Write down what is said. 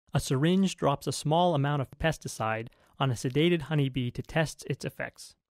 A syringe drops a small amount of pesticide on a sedated honeybee to test its effects.